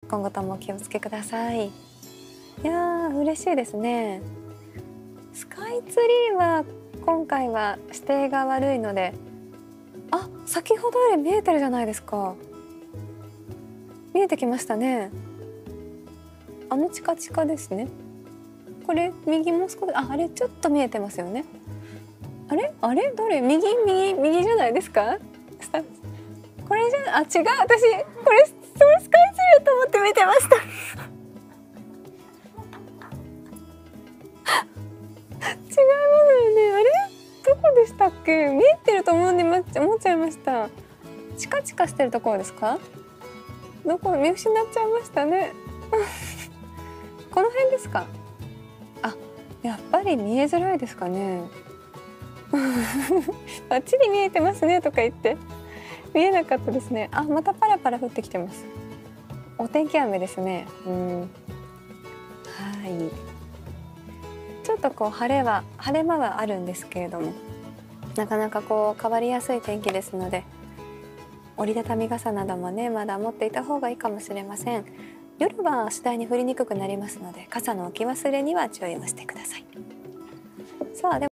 今後ともお気をつけください。いやー嬉しいですね。スカイツリーは今回は視程が悪いので、あ、先ほどより見えてるじゃないですか。見えてきましたね。チカチカですね。これ右も少し、あれちょっと見えてますよね。あれどれ、右じゃないですか。これじゃ、違う、私これスカイツリーと思って見てました。違いますよね。あれどこでしたっけ。見えてると思っちゃいました。チカチカしてるところですか。どこ見失っちゃいましたね。この辺ですか。やっぱり見えづらいですかね。バッチリ見えてますねとか言って見えなかったですね。またパラパラ降ってきてます。お天気雨ですね。はい。ちょっとこう晴れ間はあるんですけれども、なかなかこう変わりやすい天気ですので、折りたたみ傘などもねまだ持っていた方がいいかもしれません。夜は次第に降りにくくなりますので、傘の置き忘れには注意をしてください。さあで